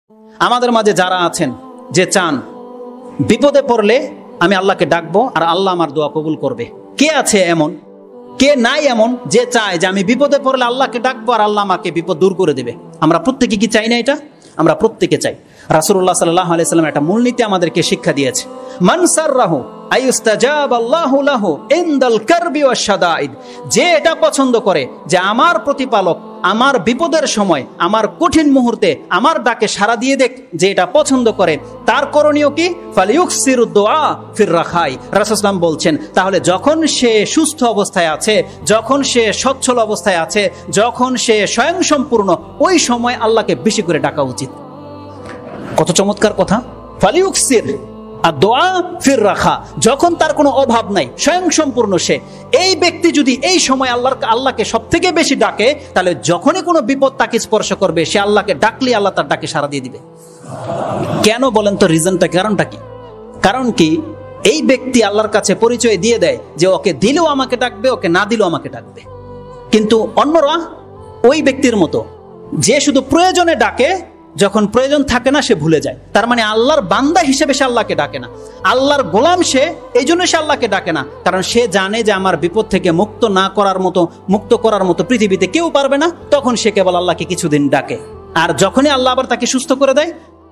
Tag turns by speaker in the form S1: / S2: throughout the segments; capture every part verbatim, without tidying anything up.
S1: আমাদের মাঝে যারা আছেন যে চান বিপদে পড়লে আমি আল্লাহকে ডাকবো আর আল্লাহ আমার দোয়া কবুল করবে, কে আছে এমন? কে নাই এমন যে চায় যে আমি বিপদে পড়লে আল্লাহকে ডাকবো আর আল্লাহ আমাকে বিপদ দূর করে দেবে? আমরা প্রত্যেকে কি চাই না এটা? আমরা প্রত্যেকে চাই। রাসূলুল্লাহ সাল্লাল্লাহু আলাইহি ওয়াসাল্লাম একটা মূলনীতি আমাদেরকে শিক্ষা দিয়েছে, মান সাররাহু আইয়ুস্তাজাব আল্লাহু লাহু ইনদাল কারবি ওয়াশ শাদাইদ। যে এটা পছন্দ করে যে আমার প্রতিপালক আমার বিপদের সময় আমার কঠিন মুহূর্তে আমার ডাকে সাড়া দিয়ে দেখ, যে এটা পছন্দ করে তার করণীয় কি? ফালিয়ুকসিরু দুআ ফির রাখাই। রাসূল সাল্লাল্লাহু বলছেন তাহলে যখন সে সুস্থ অবস্থায় আছে, যখন সে সচ্ছল অবস্থায় আছে, যখন সে স্বয়ংসম্পূর্ণ, ওই সময় আল্লাহকে বেশি করে ডাকা উচিত। কত চমৎকার কথা! ফালিয়ুকসির আর দোয়া ফির রাখা, যখন তার কোনো অভাব নাই, স্বয়ং সম্পূর্ণ সে, এই ব্যক্তি যদি এই সময় আল্লাহর আল্লাহকে সব থেকে বেশি ডাকে, তাহলে যখনই কোনো বিপদ তাকে স্পর্শ করবে সে আল্লাহকে ডাকলে আল্লাহ তার ডাকে সাড়া দিয়ে দিবে। কেন বলেন তো? রিজনটা, কারণটা কি? কারণ কি এই ব্যক্তি আল্লাহর কাছে পরিচয় দিয়ে দেয় যে ওকে দিলেও আমাকে ডাকবে, ওকে না দিলেও আমাকে ডাকবে। কিন্তু অন্যরা ওই ব্যক্তির মতো যে শুধু প্রয়োজনে ডাকে, যখন প্রয়োজন থাকে না সে ভুলে যায়। তার মানে আল্লাহর বান্দা হিসেবে সে আল্লাহকে ডাকে না, আল্লাহর গোলাম সে, এই জন্য সে আল্লাহকে ডাকে না। কারণ সে জানে যে আমার বিপদ থেকে মুক্ত না করার মতো, মুক্ত করার মতো পৃথিবীতে কেউ পারবে না। তখন সে কেবল আল্লাহকে কিছুদিন ডাকে। আর যখনই আল্লাহ আবার তাকে সুস্থ করে দেয়,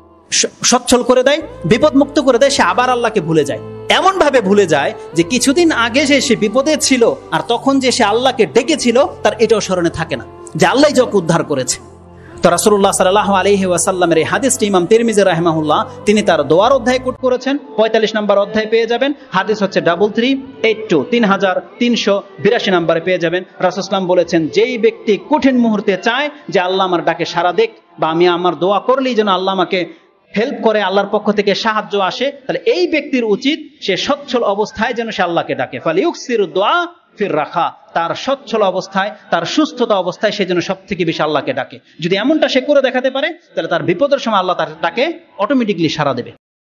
S1: সচ্ছল করে দেয়, বিপদ মুক্ত করে দেয়, সে আবার আল্লাহকে ভুলে যায়। এমন ভাবে ভুলে যায় যে কিছুদিন আগে যে সে বিপদে ছিল আর তখন যে সে আল্লাহকে ডেকেছিল তার এটাও স্মরণে থাকে না যে আল্লাহ যাকে উদ্ধার করেছে। তো রাসূলুল্লাহ সাল্লাল্লাহু আলাইহি ওয়াসাল্লামের এই হাদিসটি ইমাম তিরমিজি রাহিমাহুল্লাহ তিনি তার দোয়ার অধ্যায়ে কোট করেছেন। পঁয়তাল্লিশ নম্বর অধ্যায় পেয়ে যাবেন। হাদিস হচ্ছে ডাবল থ্রি এইট টু তিন হাজার তিনশো বিরাশি নম্বরে পেয়ে যাবেন। রাসূল সাল্লাল্লাহু বলেছেন, যেই ব্যক্তি কঠিন মুহূর্তে চায় যে আল্লাহ আমার ডাকে সাড়া দেখ, বা আমি আমার দোয়া করলেই যেন আল্লাহ আমাকে হেল্প করে, আল্লাহর পক্ষ থেকে সাহায্য আসে, তাহলে এই ব্যক্তির উচিত সে সচ্ছল অবস্থায় যেন সে আল্লাহকে ডাকে। ফালিয়ুকসিরু দুআ ফির রাখা, তার সচ্ছল অবস্থায়, তার সুস্থতা অবস্থায় সে যেন সব থেকে বেশি আল্লাহকে ডাকে। যদি এমনটা সে করে দেখাতে পারে তাহলে তার বিপদের সময় আল্লাহ তার ডাকে অটোমেটিকলি সাড়া দেবে।